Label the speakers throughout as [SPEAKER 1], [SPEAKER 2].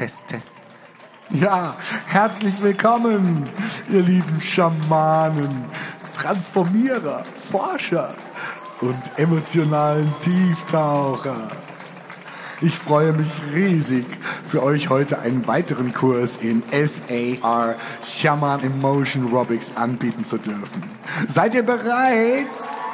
[SPEAKER 1] Test, Test. Ja, herzlich willkommen, ihr lieben Schamanen, Transformierer, Forscher und emotionalen Tieftaucher. Ich freue mich riesig, für euch heute einen weiteren Kurs in SAR, Shaman Emotion Robotics, anbieten zu dürfen. Seid ihr bereit?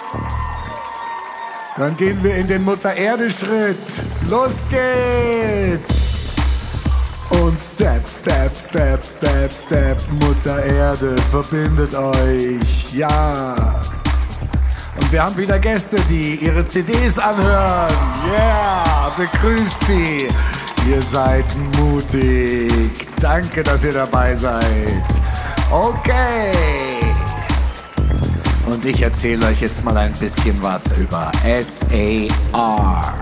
[SPEAKER 1] Dann gehen wir in den Mutter-Erde-Schritt. Los geht's! Und Step, Step, Step, Step, Step, Mutter Erde verbindet euch, ja. Und wir haben wieder Gäste, die ihre CDs anhören. Yeah, begrüßt sie. Ihr seid mutig. Danke, dass ihr dabei seid. Okay. Und ich erzähle euch jetzt mal ein bisschen was über SAR.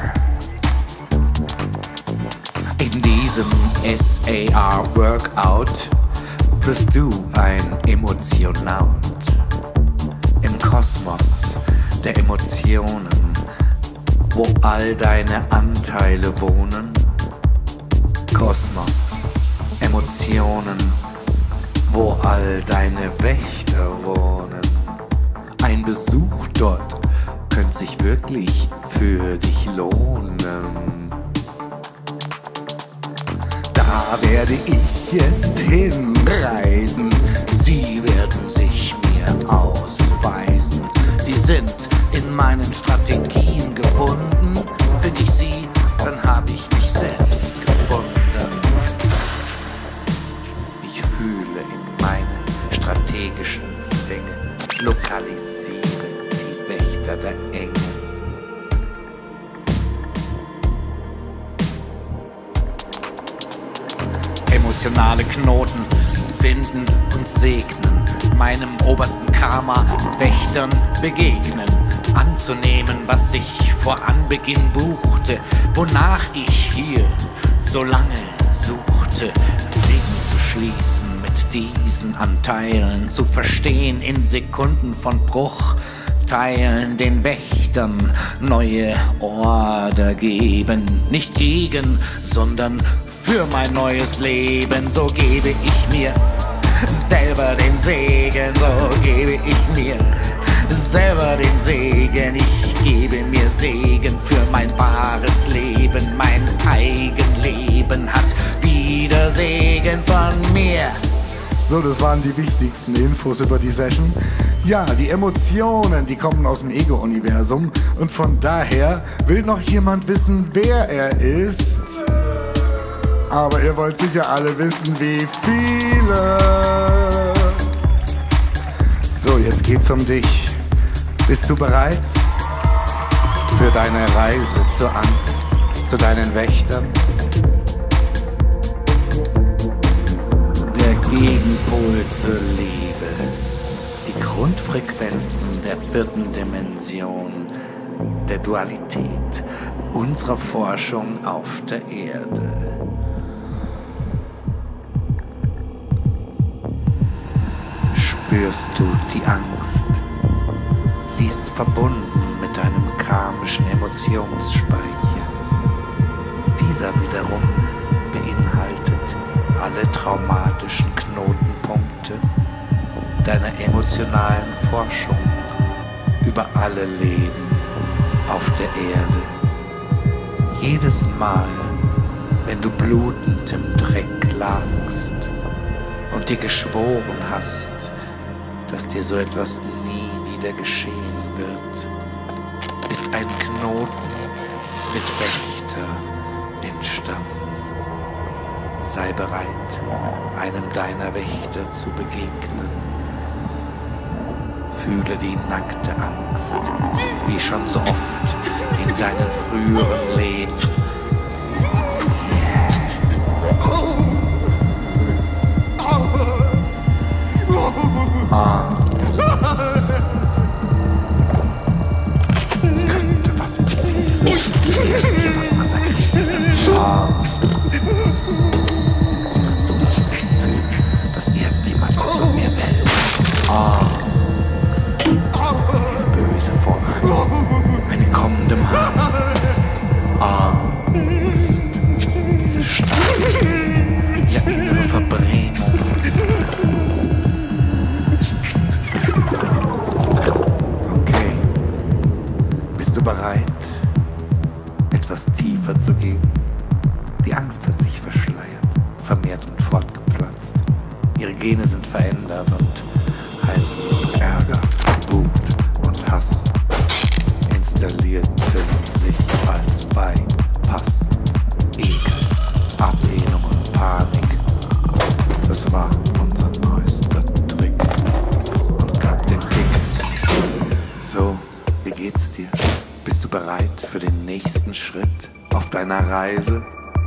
[SPEAKER 1] In diesem SAR-Workout wirst du ein Emotionaut. Im Kosmos der Emotionen, wo all deine Anteile wohnen. Kosmos, Emotionen, wo all deine Wächter wohnen. Ein Besuch dort könnte sich wirklich für dich lohnen. Da werde ich jetzt hinreisen. Sie werden sich mir ausweisen. Sie sind in meinen Strategien gebunden. Finde ich sie, dann habe ich mich selbst gefunden. Ich fühle in meinen strategischen Zwängen, lokalisiere die Wächter der Engel. Emotionale Knoten finden und segnen, meinem obersten Karma Wächtern begegnen, anzunehmen, was ich vor Anbeginn buchte, wonach ich hier so lange suchte, Frieden zu schließen mit diesen Anteilen, zu verstehen in Sekunden von Bruch, Teilen den Wächtern neue Order geben, nicht gegen, sondern für mein neues Leben. So gebe ich mir selber den Segen, so gebe ich mir selber den Segen. Ich gebe mir Segen für mein wahres Leben, mein Eigenleben hat wieder Segen von mir. So, das waren die wichtigsten Infos über die Session. Ja, die Emotionen, die kommen aus dem Ego-Universum. Und von daher will noch jemand wissen, wer er ist. Aber ihr wollt sicher alle wissen, wie viele. So, jetzt geht's um dich. Bist du bereit für deine Reise zur Angst, zu deinen Wächtern? Der Gegenpol zur Liebe, die Grundfrequenzen der 4. Dimension, der Dualität unserer Forschung auf der Erde. Spürst du die Angst? Sie ist verbunden mit deinem karmischen Emotionsspeicher. Dieser wiederum beinhaltet alle traumatischen Knotenpunkte deiner emotionalen Forschung über alle Leben auf der Erde. Jedes Mal, wenn du blutend im Dreck lagst und dir geschworen hast, dass dir so etwas nie wieder geschehen wird, ist ein Knoten mit Wächter entstanden. Sei bereit, einem deiner Wächter zu begegnen. Fühle die nackte Angst, wie schon so oft in deinen früheren Leben. Es könnte was passieren. Jemand massakrieren. Dieses dumme Gefühl, dass irgendjemand was von mir will. Diese böse Vorahnung, eine kommende Mahnung. Diese starke tiefer zu gehen. Die Angst hat sich verschleiert, vermehrt und fortgepflanzt. Ihre Gene sind verändert und heißen Ärger, Wut und Hass. Installierten sich als Bypass. Ekel, Ablehnung und Panik. Das war unser neuester Trick und gab den Kick. So, wie geht's dir? Bist du bereit für den nächsten Schritt auf deiner Reise?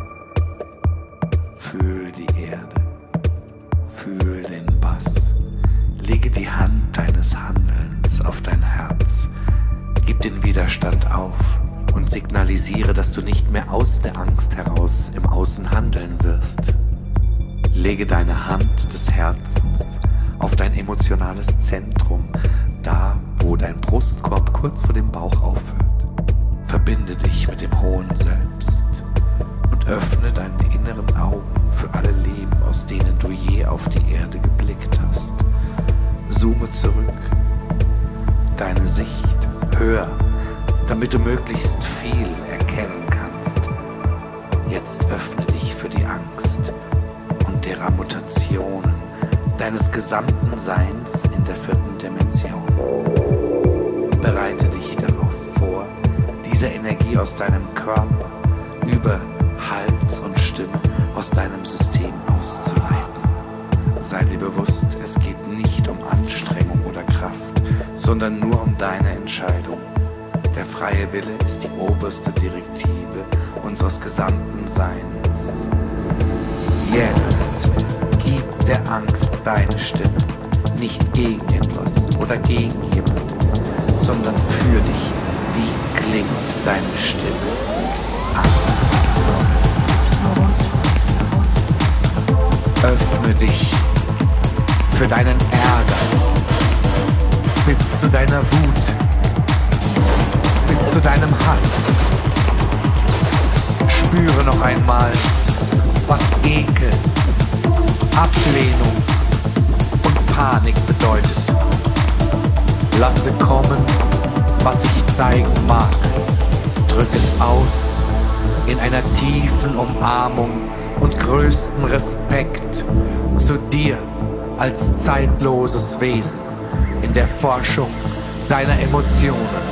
[SPEAKER 1] Fühl die Erde, fühl den Bass. Lege die Hand deines Handelns auf dein Herz. Gib den Widerstand auf und signalisiere, dass du nicht mehr aus der Angst heraus im Außen handeln wirst. Lege deine Hand des Herzens auf dein emotionales Zentrum, da wo dein Brustkorb kurz vor dem Bauch aufhört. Verbinde dich mit dem hohen Selbst und öffne deine inneren Augen für alle Leben, aus denen du je auf die Erde geblickt hast. Zoome zurück, deine Sicht höher, damit du möglichst viel erkennen kannst. Jetzt öffne dich für die Angst und deren Mutationen deines gesamten Seins in der 4. Dimension. Bereite dich darauf vor, diese Energie aus deinem Körper über Hals und Stimme aus deinem System auszuleiten. Sei dir bewusst, es geht nicht um Anstrengung oder Kraft, sondern nur um deine Entscheidung. Der freie Wille ist die oberste Direktive unseres gesamten Seins. Jetzt gib der Angst deine Stimme, nicht gegen etwas oder gegen jemand, sondern für dich. Wie klingt deine Stimme mit Angst? Öffne dich für deinen Ärger, bis zu deiner Wut, bis zu deinem Hass. Spüre noch einmal, was Ekel, Ablehnung und Panik bedeutet. Lasse kommen, was ich zeigen mag. Drück es aus in einer tiefen Umarmung und größten Respekt zu dir als zeitloses Wesen in der Forschung deiner Emotionen.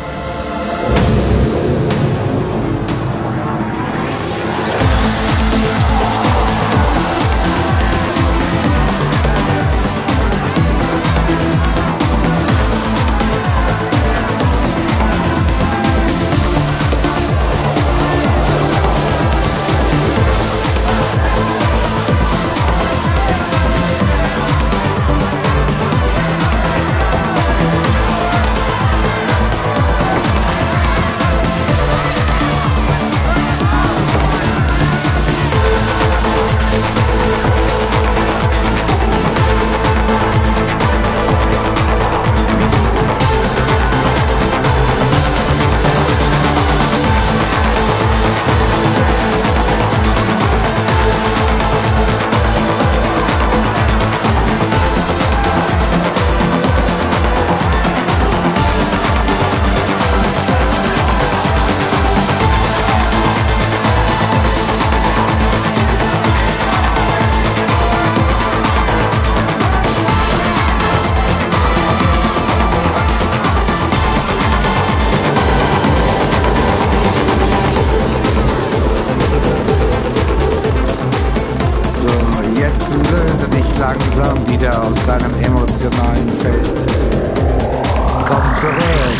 [SPEAKER 1] Langsam wieder aus deinem emotionalen Feld. Komm zurück.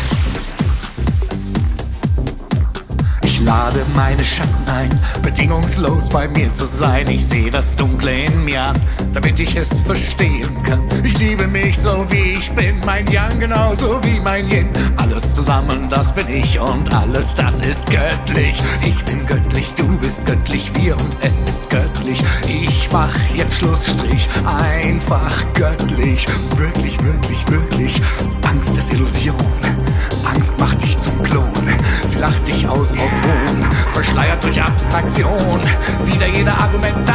[SPEAKER 1] Ich lade meine Schatten ein, bedingungslos bei mir zu sein. Ich sehe das Dunkle in mir an, damit ich es verstehen kann. Ich liebe mich so wie ich bin, mein Yang genauso wie mein Yin. Alles zusammen, das bin ich und alles das ist göttlich. Ich bin göttlich, du bist göttlich, wir und es ist göttlich. Ich mach jetzt Schlussstrich, einfach göttlich. Wirklich, wirklich, wirklich. Angst ist Illusion, Angst macht dich zum Klon. Sie lacht dich aus Ruhen, verschleiert durch Abstraktion, wieder jede Argumentation.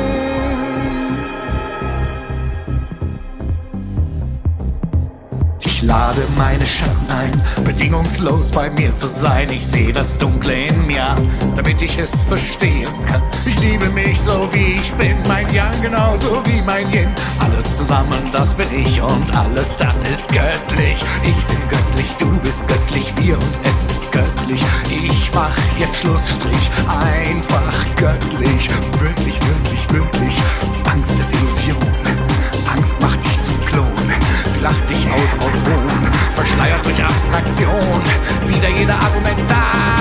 [SPEAKER 1] Ich Ich lade meine Schatten ein, bedingungslos bei mir zu sein. Ich sehe das Dunkle in mir an, damit ich es verstehen kann. Ich liebe mich so wie ich bin, mein Yang genauso wie mein Yin. Alles zusammen, das bin ich und alles das ist göttlich. Ich bin göttlich, du bist göttlich, wir und es ist göttlich. Ich mach jetzt Schlussstrich, einfach göttlich. Wirklich, wirklich, wirklich. Angst ist Illusion, Angst macht dich zum Klon. Sie lacht dich aus Hohn, verschleiert durch Abstraktion, wieder jede Argumentation.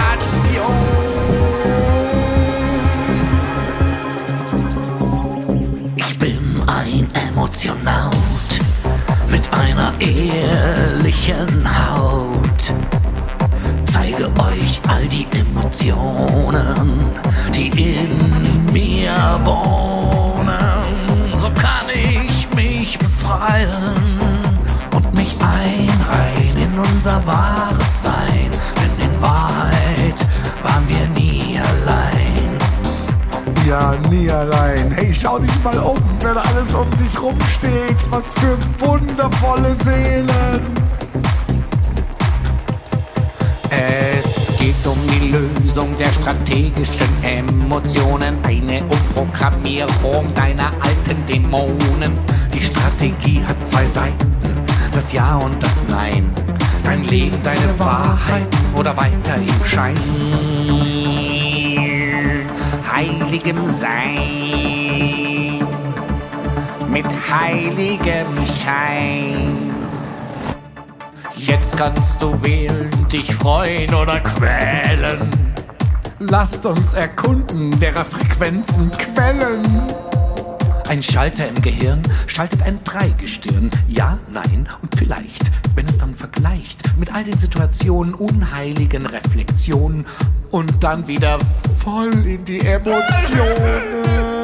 [SPEAKER 1] Ich bin ein Emotionaut mit einer ehrlichen Haut. Zeige euch all die Emotionen, die in mir wohnen. So kann ich mich befreien und mich einreihen in unser wahres Sein. Denn in Wahrheit waren wir nie allein.
[SPEAKER 2] Ja, nie allein. Hey, schau dich mal um, wenn alles um dich rumsteht. Was für wundervolle Seelen.
[SPEAKER 1] Es geht um die Lösung der strategischen Emotionen, eine Umprogrammierung deiner alten Dämonen. Die Strategie hat zwei Seiten, das Ja und das Nein. Dein Leben, deine Wahrheit oder weiter im Schein. Heiligem Sein mit heiligem Schein. Jetzt kannst du wählen, dich freuen oder quälen.
[SPEAKER 2] Lasst uns erkunden, derer Frequenzen Quellen.
[SPEAKER 1] Ein Schalter im Gehirn schaltet ein Dreigestirn. Ja, nein und vielleicht, wenn es dann vergleicht mit all den Situationen, unheiligen Reflexionen und dann wieder voll in die Emotionen.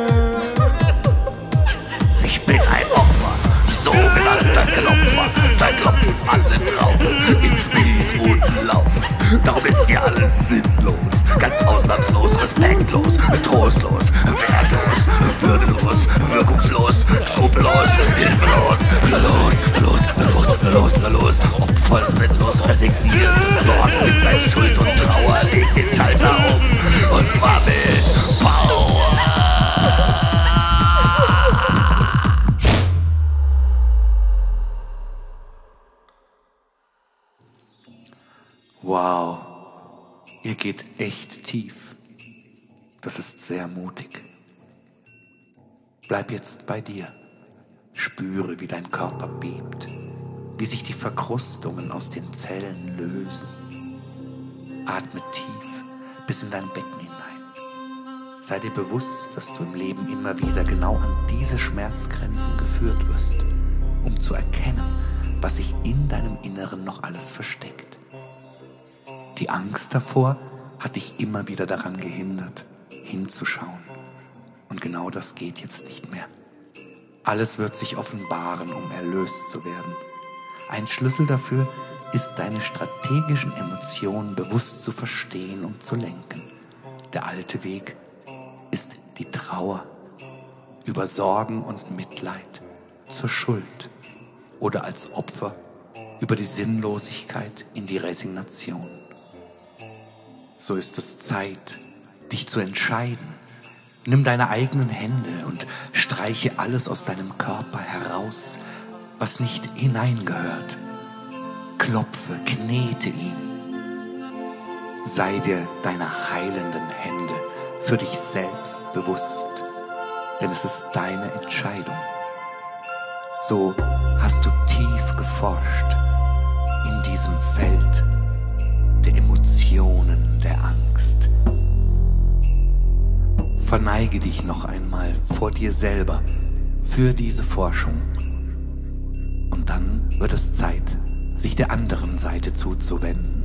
[SPEAKER 1] Ich bin ein Opfer, sogenannter Klopfer. Da klopfen alle drauf, im Spießruten laufen. Darum ist hier alles sinnlos, ganz ausnahmslos, respektlos, trostlos, wertlos, würdelos, wirkungslos, skrupellos, hilflos. Los, Opfer sinnlos, resigniert, Sorgen, Mitleid, Schuld und Trauer, legt den Schalter um, und zwar mit Power. Wow, ihr geht echt tief. Das ist sehr mutig. Bleib jetzt bei dir. Spüre, wie dein Körper bebt, wie sich die Verkrustungen aus den Zellen lösen. Atme tief bis in dein Becken hinein. Sei dir bewusst, dass du im Leben immer wieder genau an diese Schmerzgrenzen geführt wirst, um zu erkennen, was sich in deinem Inneren noch alles versteckt. Die Angst davor hat dich immer wieder daran gehindert, hinzuschauen. Und genau das geht jetzt nicht mehr. Alles wird sich offenbaren, um erlöst zu werden. Ein Schlüssel dafür ist, deine strategischen Emotionen bewusst zu verstehen und zu lenken. Der alte Weg ist die Trauer, über Sorgen und Mitleid, zur Schuld oder als Opfer, über die Sinnlosigkeit in die Resignation. So ist es Zeit, dich zu entscheiden. Nimm deine eigenen Hände und streiche alles aus deinem Körper heraus, was nicht hineingehört. Klopfe, knete ihn. Sei dir deiner heilenden Hände für dich selbst bewusst, denn es ist deine Entscheidung. So hast du tief geforscht in diesem Feld der Emotionen, der Angst. Verneige dich noch einmal vor dir selber für diese Forschung. Und dann wird es Zeit, sich der anderen Seite zuzuwenden.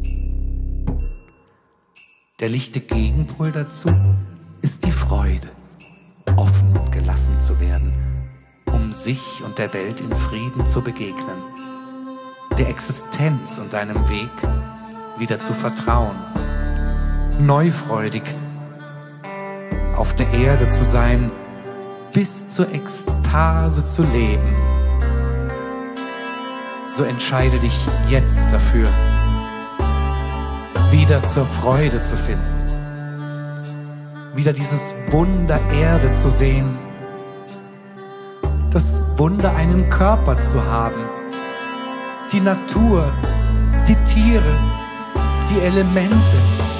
[SPEAKER 1] Der lichte Gegenpol dazu ist die Freude, offen und gelassen zu werden, um sich und der Welt in Frieden zu begegnen, der Existenz und deinem Weg wieder zu vertrauen, neufreudig auf der Erde zu sein, bis zur Ekstase zu leben. so entscheide dich jetzt dafür, wieder zur Freude zu finden, wieder dieses Wunder Erde zu sehen, das Wunder einen Körper zu haben, die Natur, die Tiere, die Elemente,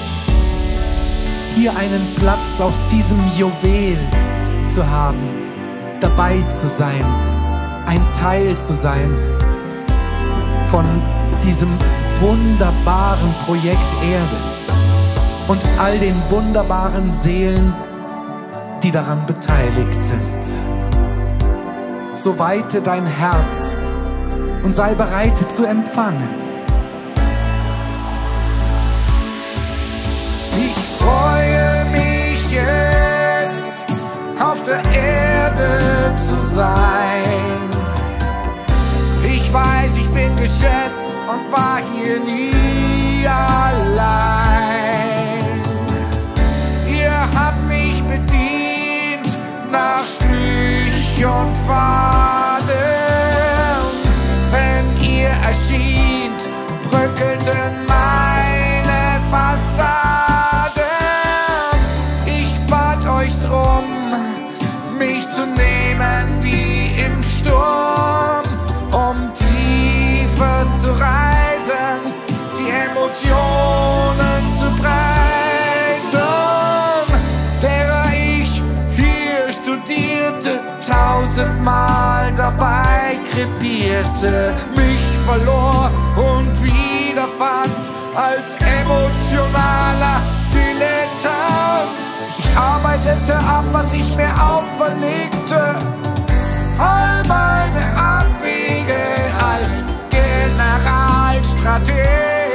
[SPEAKER 1] hier einen Platz auf diesem Juwel zu haben, dabei zu sein, ein Teil zu sein von diesem wunderbaren Projekt Erde und all den wunderbaren Seelen, die daran beteiligt sind. So weite dein Herz und sei bereit zu empfangen.
[SPEAKER 2] Ich freue mich jetzt, auf der Erde zu sein. Ich weiß, ich bin geschätzt und war hier nie allein. Ihr habt mich bedient nach Strich und Faden. Wenn ihr erschient, bröckelten meine Fassaden. Ich bat euch drum, mich zu nehmen wie im Sturm, um tiefer zu reisen, die Emotionen zu preisen, derer ich hier studierte, 1000-mal dabei krepierte, mich verlor und wiederfand als emotionaler Dilettant. Ich arbeitete ab, was ich mir auferlegte, all meine Abwege als Generalstratege.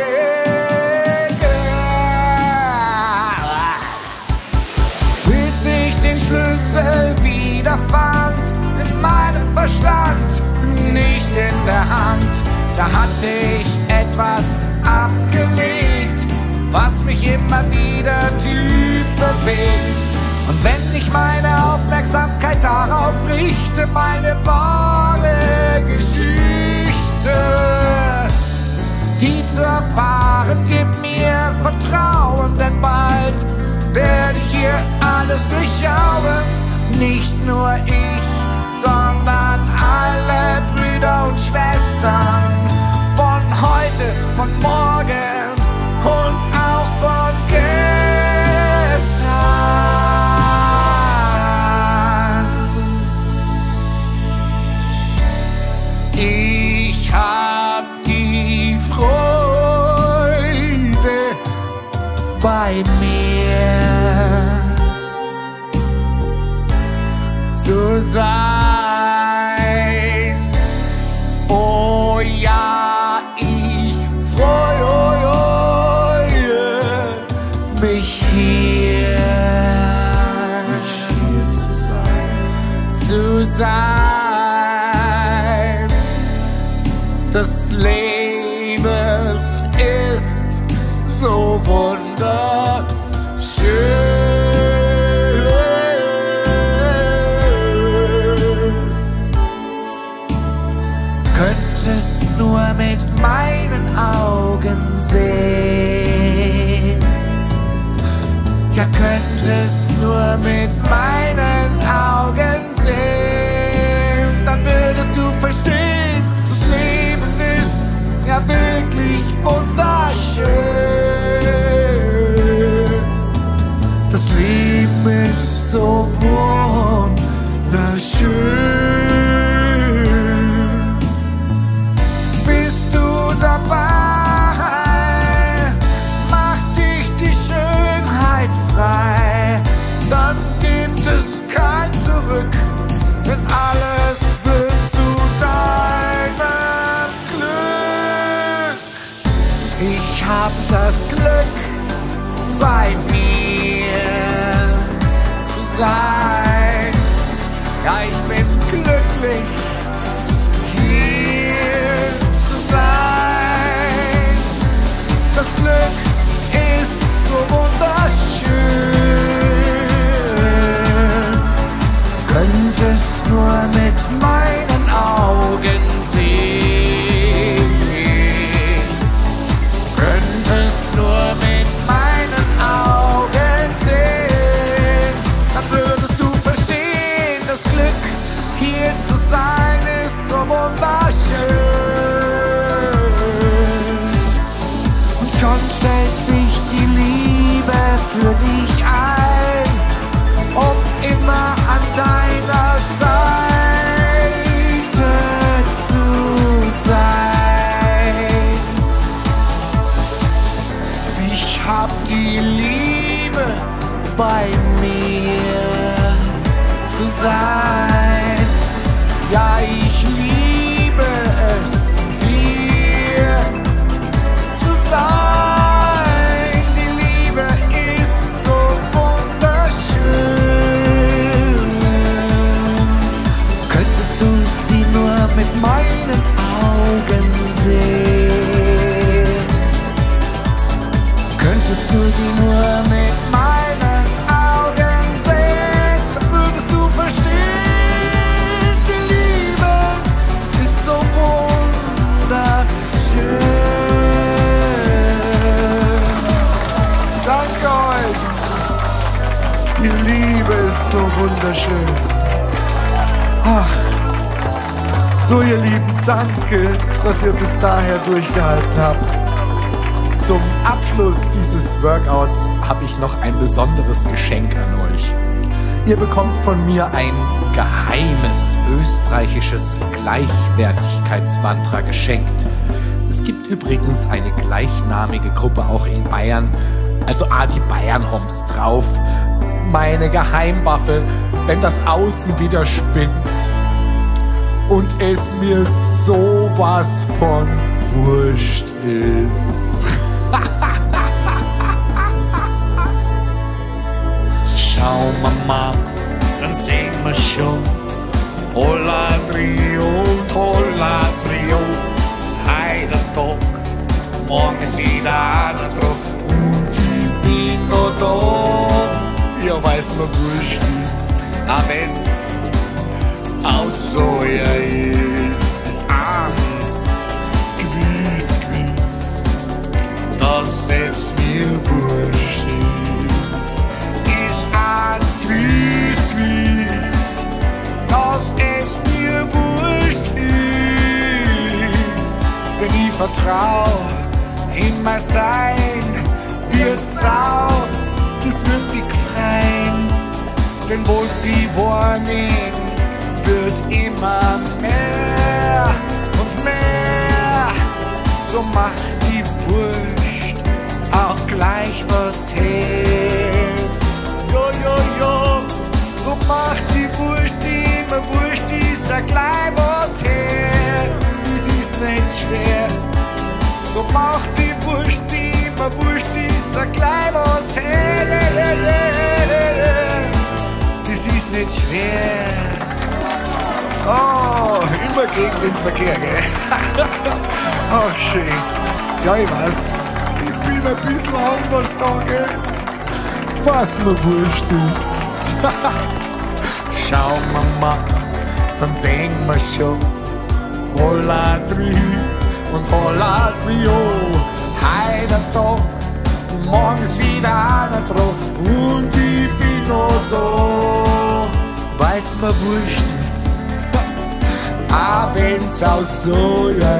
[SPEAKER 2] Bis ich den Schlüssel wiederfand, in meinem Verstand, nicht in der Hand. Da hatte ich etwas abgelegt, was mich immer wieder tief bewegt. Und wenn ich meine Aufmerksamkeit darauf richte, meine wahre Geschichte, die zu erfahren, gibt mir Vertrauen, denn bald werde ich hier alles durchschauen. Nicht nur ich, sondern alle Brüder und Schwestern, von heute, von morgen und auch von gestern. Ich hab die Freude bei mir zu sein. Oh ja, ich freue mich hier zu sein. Das Leben ist so wunderschön. Könntest nur mit meinen Augen sehen. Ja, könntest nur mit meinen Augen sehen, dann würdest du verstehen, das Leben ist ja wirklich wunderschön. Das Leben ist so wunderschön. Bist du dabei? Macht dich die Schönheit frei, dann gibt es kein Zurück, denn alles wird zu deinem Glück. Ich hab das Glück, bei mir zu sein. Ja, ich bin glücklich, hier zu sein. Das Glück ist so wunderschön. Könntest nur mit meinen Augen sehen.
[SPEAKER 1] für dich ein, um immer an deiner Seite zu sein. Ich hab die Liebe bei mir zu sein. Ja, ich liebe es, hier zu sein. Die Liebe ist so wunderschön. Könntest du sie nur mit meinen Augen sehen? Könntest du sie nur mit meinen Augen sehen, dann würdest du verstehen, die Liebe ist so wunderschön. Danke euch. Die Liebe ist so wunderschön. Ach, so ihr Lieben, danke, dass ihr bis daher durchgehalten habt. Zum Abschluss dieses Workouts habe ich noch ein besonderes Geschenk an euch. Ihr bekommt von mir ein geheimes österreichisches Gleichwertigkeitsmantra geschenkt. Es gibt übrigens eine gleichnamige Gruppe auch in Bayern, also die Bayern-Homs drauf. Meine Geheimwaffe, wenn das Außen wieder spinnt und es mir sowas von wurscht ist.
[SPEAKER 3] Schau Mama, dann sehen wir schon. Holla Trio, heide Tag, morgen ist wieder einer drauf.
[SPEAKER 1] Und ich bin noch da, ja weiß mir wurscht ist,
[SPEAKER 3] Na wenn's aus Soja ist eins gewiss, dass es mir wurscht ist eins gewiss, dass es mir wurscht ist,
[SPEAKER 1] denn ich vertrau in mein Sein, wird Sau, das wird dich freien, denn wo sie wahrnehmen, wird immer mehr und mehr, so macht die Wurst auch gleich was her. Jo, jo, jo, so macht die Wurst immer Wurst, ist auch gleich was her. Das ist nicht schwer, so macht die Wurst immer Wurst, ist auch gleich was her. Das ist nicht schwer. Oh, immer gegen den Verkehr, gell? Ach, schön. Ja, ich weiß, ich bin ein bisschen anders da, gell? Was mir wurscht ist.
[SPEAKER 3] Schau Mama, dann sehen wir schon. Holla Trio und Holla Trio, heide Tag, morgen ist wieder einer drauf.
[SPEAKER 1] Und ich bin noch da, weil's mir wurscht ist. Auch wenn's aus Soja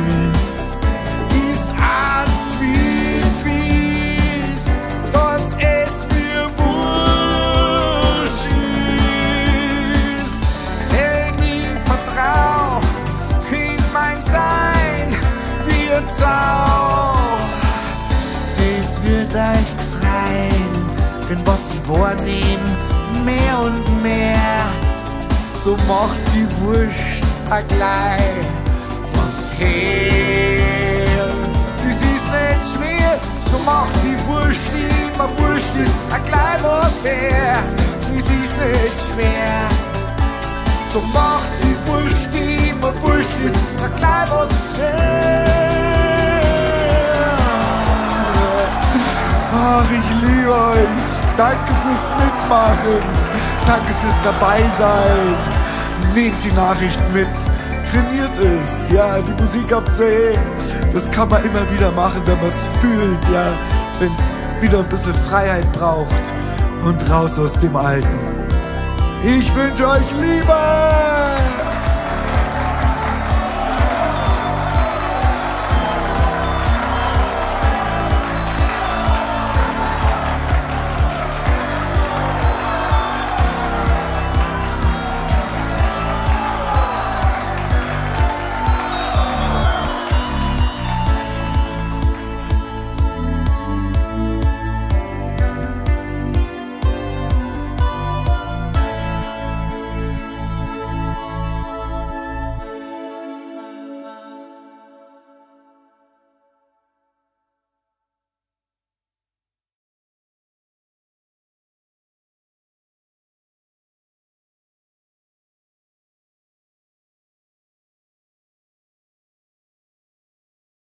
[SPEAKER 1] ist eins gewiss, dass es mir wurscht ist. Denn ich vertrau in mein Sein, wird's auch. Das wird euch freien, denn was sie wahrnehmen, mehr und mehr, so macht die Wurst auch gleich was her. Das ist nicht schwer, so macht die Wurst immer Wurst, ist auch gleich was her. Das ist nicht schwer, so macht die Wurst immer Wurst, ist auch gleich was her. Ach, ich liebe euch. Danke fürs Mitmachen. Danke fürs Dabeisein. Nehmt die Nachricht mit. Trainiert es. Ja, die Musik habt ihr. Das kann man immer wieder machen, wenn man es fühlt. Ja, wenn es wieder ein bisschen Freiheit braucht. Und raus aus dem Alten. Ich wünsche euch Liebe.